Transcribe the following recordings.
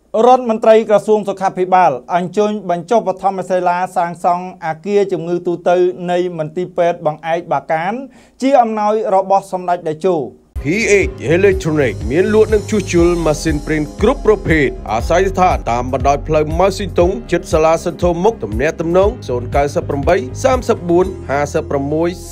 รัฐมนตรีกระทรวงสุขภิบาลอัญชนบรรจบวัฒนศิลาสร้างซองอาเกียจมือตูเตอในมันติเป็ดบังไอบาการจีอำนวยระบบสำนักได้จู PH Electronic មានលក់នឹងជួសជុលម៉ាស៊ីនព្រីនគ្រប់ប្រភេទអាស្រ័យស្ថានតាមបណ្ដោយផ្លូវម៉ៅស៊ីតុងជិតសាលាសន្ធោមុខទំនាក់ទំនង098 34 56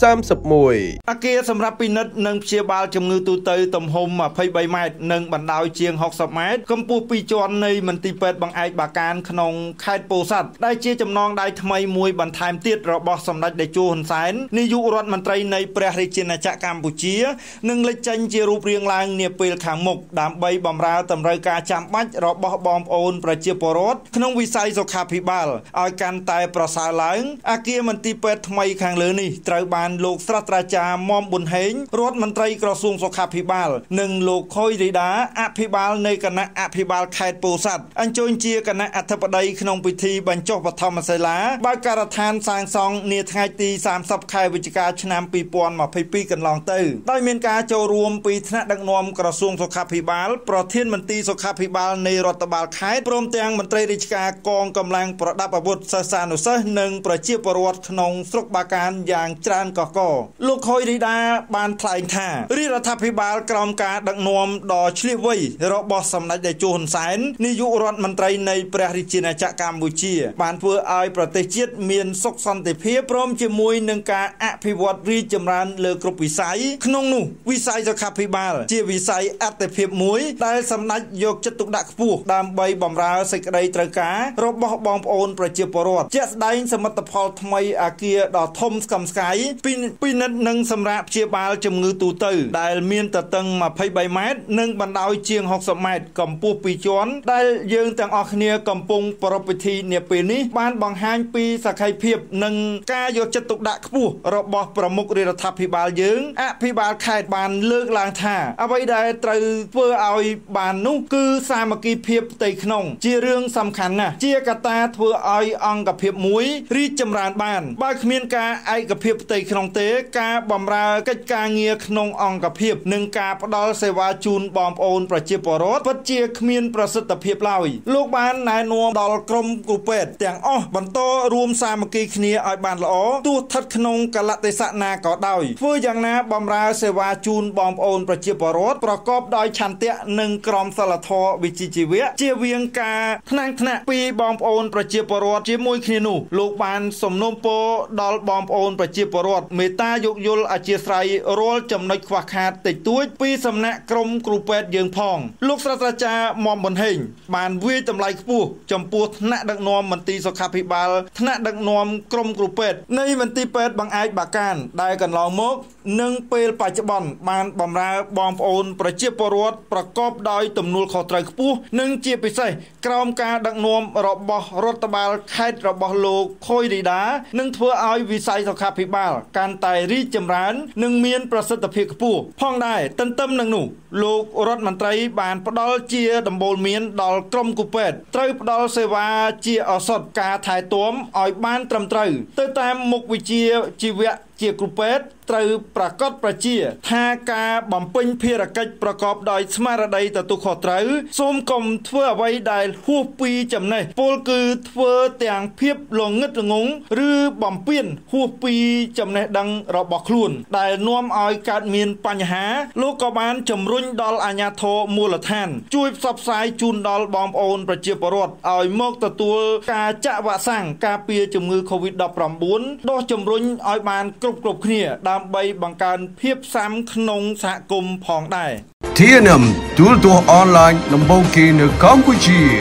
31អាគារសម្រាប់ពិនិត្យនិងព្យាបាលជំងឺទូទៅទំហំ23ម៉ែត្រនិងបណ្ដោយជាង60ម៉ែត្រកម្ពស់2ជាន់នៃមន្ទីរពេទ្យបង្អែកបាកានក្នុងខេត្តពោធិ៍សាត់ដែលជាចំណងដៃថ្មីមួយបន្ថែមទៀតរបស់សម្ដេចតេជោហ៊ុនសែននាយករដ្ឋមន្ត្រីនៃព្រះរាជាណាចក្រកម្ពុជានិងលេចចេញជារូបរាងឡើងនាពេលខាងមុខដើម្បីបម្រើតម្រូវការចាំបាច់របស់បងប្អូនប្រជាពលរដ្ឋក្នុងវិស័យសុខាភិបាលឲ្យកាន់តែប្រសើរឡើងអាគារមន្ទីរពេទ្យថ្មីខាងលើនេះត្រូវបានលោកស្រាត្រាចារ្យមុំប៊ុនហេងរដ្ឋមន្ត្រីក្រសួងសុខាភិបាលនិងលោកខុយរីដាអភិបាលនៃគណៈអភិបាលខេត្តពោធិ៍សាត់អញ្ជើញជាគណៈអធិបតីក្នុងពិធីបញ្ចុះបឋមសិលាបើកការដ្ឋានសាងសង់នាថ្ងៃទី30ខែវិច្ឆិកាឆ្នាំ2022កន្លងទៅដោយមានការចូលរួមពីថ្នាក់ដឹកនាំក្រសួងសុខាភិបាលប្រធានមន្ត្រីសុខាភិបាលនៃរដ្ឋបាលខេត្តព្រមទាំងមន្ត្រីរាជការកងកម្លាំងប្រដាប់អាវុធសិស្សានុសិស្សនិងប្រជាពលរដ្ឋក្នុងស្រុកបាកានយ៉ាងច្រើនកកកលោកខុយរីដាបានថ្លែងថារដ្ឋាភិបាលក្រោមការដឹកនាំដ៏ឆ្លៀសវៃរបស់សម្ដេចតេជោហ៊ុនសែននាយករដ្ឋមន្ត្រីនៃព្រះរាជាណាចក្រកម្ពុជាបានធ្វើឲ្យប្រទេសជាតិមានសុខសន្តិភាពព្រមជាមួយនឹងការអភិវឌ្ឍរីកចម្រើនលើគ្រប់វិស័យក្នុងនោះវិស័យសុខាភិបាលជាវិស័យអត្ថិភាពមួយដែលសម្ដេចយកចិត្តទុកដាក់ខ្ពស់ដើម្បីបម្រើសេចក្តីត្រូវការរបស់បងប្អូនប្រជាពលរដ្ឋជាក់ស្ដែងសមិទ្ធផលថ្មីអាគារដ៏ធំស្កឹមស្កៃពិនិត្យនិងសម្រាប់ព្យាបាលជំងឺទូទៅដែលមានទទឹង23ម៉ែត្រនិងបណ្ដោយជាង60ម៉ែត្រកម្ពស់2ជាន់ដែលយើងទាំងអស់គ្នាកំពុងប្រពៃពិធីនាពេលនេះបានបង្ហាញពីសក្ខីភាពនិងការយកចិត្តទុកដាក់ខ្ពស់របស់ប្រមុខរដ្ឋាភិបាលយើងអភិបាលខេត្តបានលើកឡើងថាអ្វីដែលត្រូវធ្វើឲ្យបាននោះគឺសាមគ្គីភាពផ្ទៃក្នុងជារឿងសំខាន់ណាស់ជាកត្តាធ្វើឲ្យអង្គភាពមួយរីកចម្រើនបានបើគ្មានការឯកភាពផ្ទៃក្នុងទេការបម្រើកិច្ចការងារក្នុងអង្គភាពនិងការផ្ដល់សេវាជូនបងប្អូនប្រជាពលរដ្ឋពិតជាគ្មានប្រសិទ្ធភាពឡើយលោកបានណែនាំដល់ក្រុមគ្រូពេទ្យទាំងអស់បន្តរួមសាមគ្គីគ្នាឲ្យបានល្អទោះស្ថិតក្នុងកលៈទេសៈណាក៏ដោយធ្វើយ៉ាងណាបម្រើសេវាជូនបងប្អូនប្រជាពលរដ្ឋប្រកបដោយឆន្ទៈនិងក្រមសីលធម៌វិជ្ជាជីវៈជៀសវាងការថ្នាក់ពីបងប្អូនប្រជាពលរដ្ឋជាមួយគ្នានោះលោកបានសំណូមពរដល់បងប្អូនប្រជាពលរដ្ឋមេត្តាយោគយល់អធ្យាស្រ័យរាល់ចំណុចខ្វះខាតតិចតួចពីសំណាក់ក្រុមគ្រូពេទ្យយើងផងលោកស្រាត្រាចារ្យមុំប៊ុនហេងបានវាយតម្លៃខ្ពស់ចំពោះថ្នាក់ដឹកនាំមន្ទីរសុខាភិបាលថ្នាក់ដឹកនាំក្រុមគ្រូពេទ្យនៃមន្ទីរពេទ្យបង្អែកបាកានដែលកន្លងមកនិងពេលបច្ចុប្បន្នបានបម្រើបងប្អូនប្រជាពលរដ្ឋប្រកបដោយទំនួលខុសត្រូវខ្ពស់និងជាពិសេសក្រោមការដឹកនាំរបស់រដ្ឋបាលខេត្តរបស់លោកខុយរីដានឹងធ្វើឲ្យវិស័យសុខាភិបាលកាន់តែរីកចម្រើននិងមានប្រសិទ្ធភាពខ្ពស់ផងដែរទន្ទឹមនឹងនោះលោករដ្ឋមន្ត្រីបានផ្ដល់ជាដំបូលមានដល់ក្រុមគ្រូពេទ្យត្រូវផ្ដល់សេវាជាឱសថការថែទាំឲ្យបានត្រឹមត្រូវទៅតាមមុខវិជ្ជាជីវៈជាគ្រូពេទ្យត្រូវប្រកាសប្រជាថាការបំពេញភារកិច្ចប្រកបដោយស្មារតីទទួលខុសត្រូវសូមកុំធ្វើអ្វីដែលហួសពីចំណេះពលគឺធ្វើទាំងភាពល្ងឹតល្ងង់ឬបំពានហួសពីចំណេះដឹងរបស់ខ្លួនដែលនាំឲ្យកើតមានបញ្ហាលោកក៏បានជំរុញដល់អាជ្ញាធរមូលដ្ឋានជួយផ្សព្វផ្សាយជូនដល់បងប្អូនប្រជាពលរដ្ឋឲ្យមកទទួលការចាក់វ៉ាក់សាំងការពារជំងឺ COVID-19 ដោះជំរុញឲ្យបានគ្រប់គ្នាដើម្បីបង្កើនភាពស៊ាំក្នុងសហគមន៍ផងដែរ TNM ទូរទស្សន៍អនឡាញដំបូងគេនៅកម្ពុជា